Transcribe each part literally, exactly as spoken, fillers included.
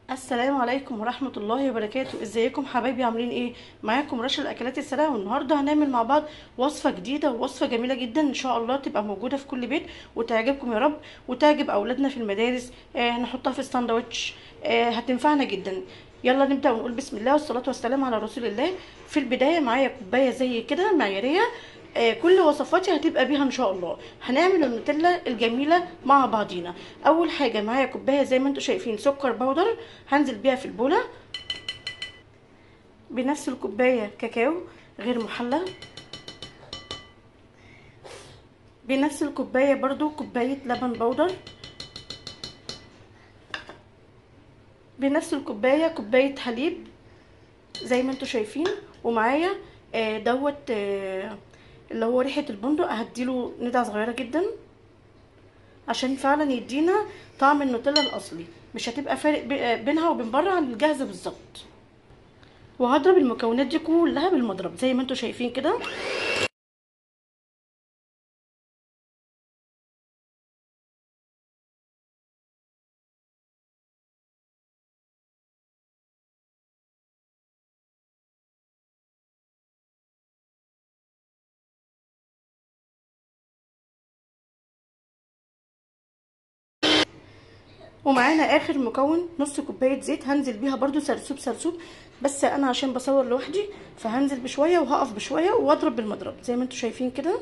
السلام عليكم ورحمة الله وبركاته. ازيكم حبايبي؟ عاملين ايه؟ معاكم رشا الاكلات السريعة، والنهاردة هنعمل مع بعض وصفة جديدة ووصفة جميلة جدا ان شاء الله تبقى موجودة في كل بيت وتعجبكم يا رب، وتعجب اولادنا في المدارس. آه هنحطها في الساندوتش. آه هتنفعنا جدا. يلا نبدأ ونقول بسم الله والصلاة والسلام على رسول الله. في البداية معايا كوباية زي كده معيارية. آه كل وصفاتي هتبقى بيها ان شاء الله. هنعمل النوتيلا الجميله مع بعضينا. اول حاجه معايا كوبايه زي ما انتم شايفين سكر بودر، هنزل بيها في البوله. بنفس الكوبايه كاكاو غير محلى. بنفس الكوبايه برضو كوبايه لبن بودر. بنفس الكوبايه كوبايه حليب زي ما انتم شايفين. ومعايا آه دوت آه اللي هو ريحه البندق، هديله ندعه صغيره جدا عشان فعلا يدينا طعم النوتيلا الاصلي. مش هتبقى فارق بينها وبين بره عن الجاهزه بالظبط. وهضرب المكونات دي كلها بالمضرب زي ما انتم شايفين كده. ومعانا اخر مكون نص كوبايه زيت، هنزل بيها برده سرسوب سرسوب، بس انا عشان بصور لوحدي فهنزل بشويه وهقف بشويه واضرب بالمضرب زي ما انتم شايفين كده.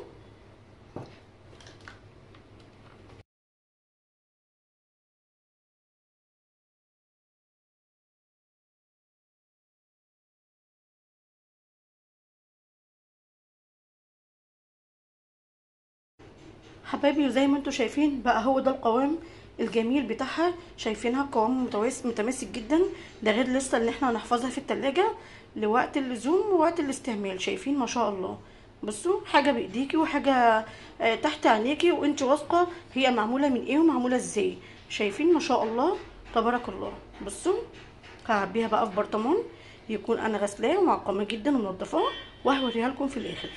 حبايبي وزي ما انتم شايفين بقى هو ده القوام الجميل بتاعها. شايفينها القوام متواسط متماسك جدا. ده غير لسه اللي احنا هنحفظها في التلاجة لوقت اللزوم ووقت الاستعمال. شايفين ما شاء الله؟ بصوا، حاجه بايديكي وحاجه آه تحت عينيكي وانت واثقه هي معموله من ايه ومعموله ازاي. شايفين ما شاء الله تبارك الله. بصوا، هعبيها بقى في برطمان يكون انا غسلاه ومعقمه جدا ومنضفاه، وهوريها لكم في الاخر.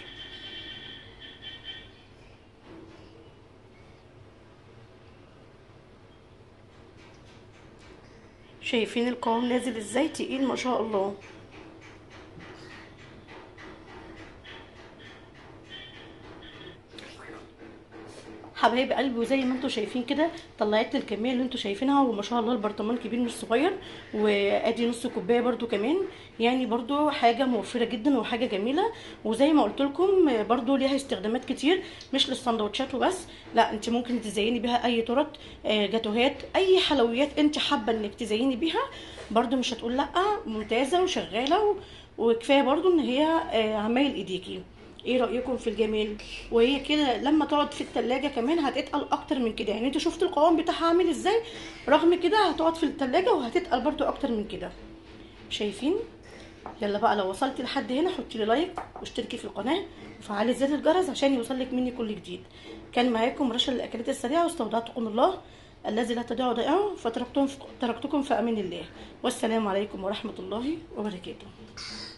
شايفين القوام نازل ازاي؟ تقيل ما شاء الله. حبايب قلبي وزي ما انتم شايفين كده طلعت لي الكميه اللي انتم شايفينها، وما شاء الله البرطمان كبير مش صغير. وادي نص كوبايه برده كمان، يعني برده حاجه موفره جدا وحاجه جميله. وزي ما قلت لكم برده ليها استخدامات كتير، مش للسندوتشات وبس، لا انت ممكن تزيني بيها اي تورت، جاتوهات، اي حلويات انت حابه انك تزيني بيها برده مش هتقول لا. ممتازه وشغاله، وكفايه برده ان هي عمايل ايديكي. ايه رايكم في الجمال؟ وهي كده لما تقعد في التلاجة كمان هتتقل اكتر من كده. يعني انتوا شفتوا القوام بتاعها عامل ازاي، رغم كده هتقعد في التلاجة وهتتقل برضو اكتر من كده. شايفين؟ يلا بقى لو وصلتي لحد هنا حطي لي لايك واشتركي في القناه وفعلي زر الجرس عشان يوصلك مني كل جديد. كان معاكم رشا الاكلات السريعه، واستودعتكم الله الذي لا تضيع ودائعه، فتركتكم في تركتكم في امان الله. والسلام عليكم ورحمه الله وبركاته.